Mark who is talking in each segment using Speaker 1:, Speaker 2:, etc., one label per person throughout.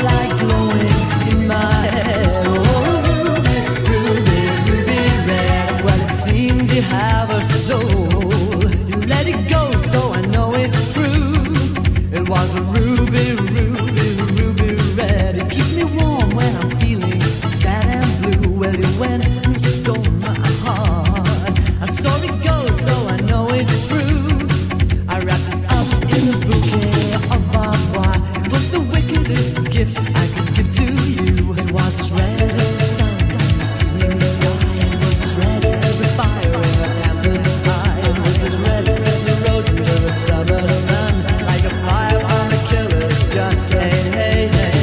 Speaker 1: light glowing in my head. Oh, ruby, ruby, ruby red. Well, it seems you have a soul. You let it go, so I know it's true. It was a ruby, ruby, ruby red. It keeps me warm when I'm feeling sad and blue. Well, it went and stole my heart. I saw it go, so I know it's true. I wrapped it up in a bouquet of barbed wire. It was the wickedest gift I could give to you. It was as red as the sun in the sky. It was as red as a fire in a panther's eye. It was as red as a rose under a summer sun, like a fire on a killer's gun. Hey, hey, hey.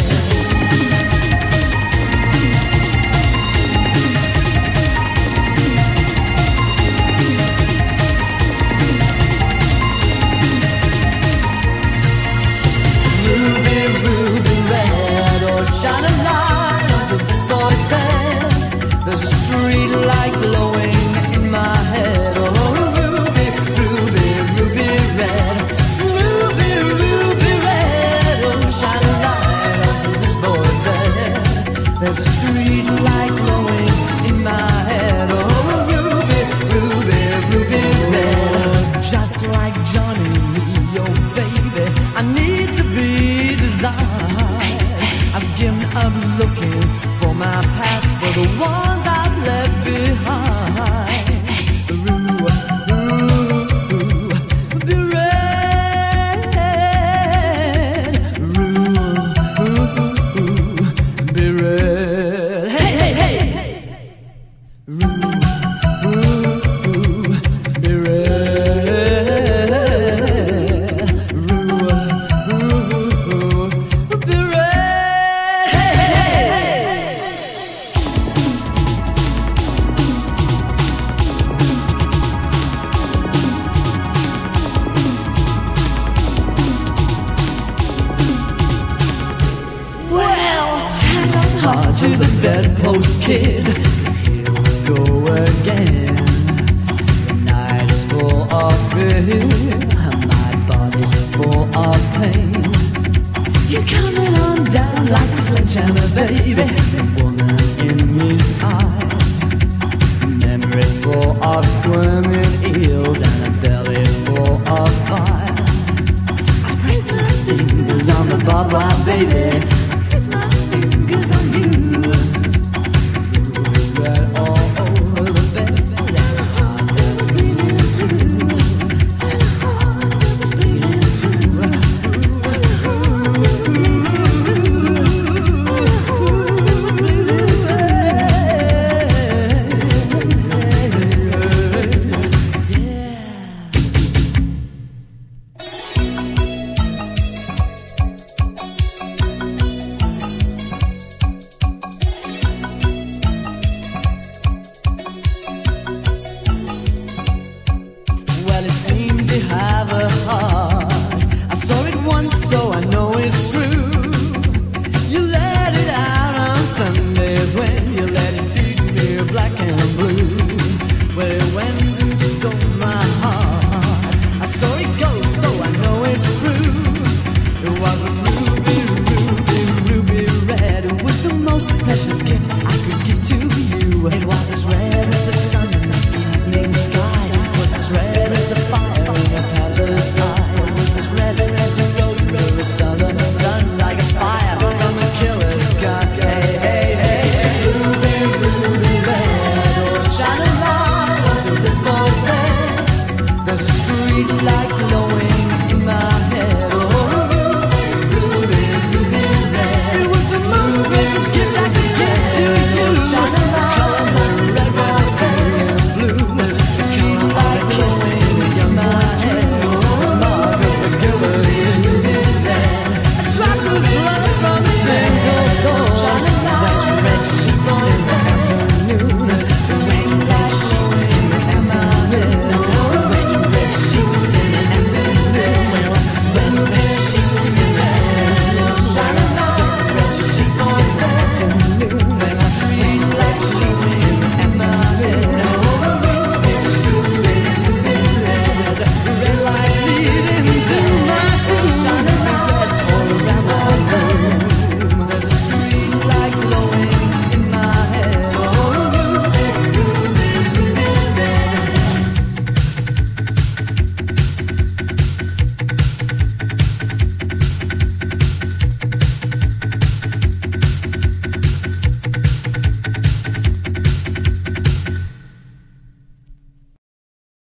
Speaker 1: Ruby, ruby red, oh shine a light onto this boy's head. There's a street light glowing in my head. Oh, ruby, ruby, ruby red. Ruby, ruby red, oh shine a light onto this boy's head. There's a street light glowing in my head. Oh, ruby, ruby, ruby red. Just like Johnny, oh baby, I need to be desired. I've given up looking for my past, for the ones I've left behind. Ooh, ooh, be red. Ooh, ooh, be red. Hey, hey, hey. Ooh, ooh, be red. Ooh, be red. Hey, hey, hey. Well, hang on hard to the bedpost, kid, 'cause here we go again. The night is full of fear, my body's full of pain. You're coming on down like a sledgehammer, baby. The woman in me's tired. Memory full of squirming eels and a belly full of fire. I break my fingers on the barbed wire, baby.